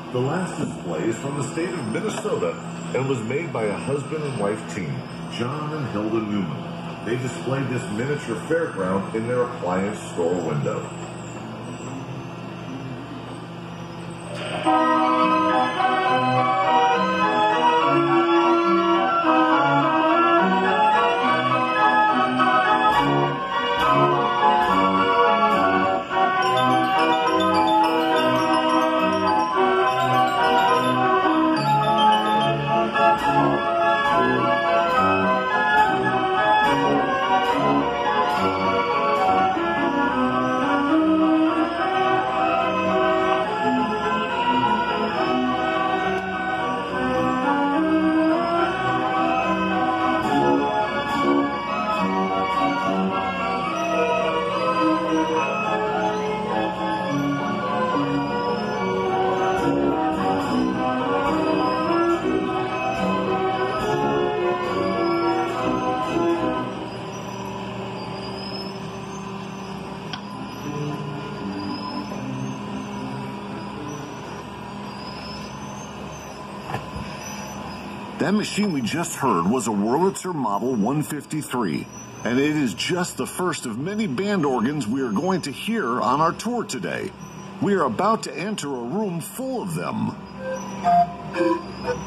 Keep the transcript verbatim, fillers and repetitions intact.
The last display is from the state of Minnesota and was made by a husband and wife team, John and Hilda Newman. They displayed this miniature fairground in their appliance store window. That machine we just heard was a Wurlitzer Model one fifty-three, and it is just the first of many band organs we are going to hear on our tour today. We are about to enter a room full of them.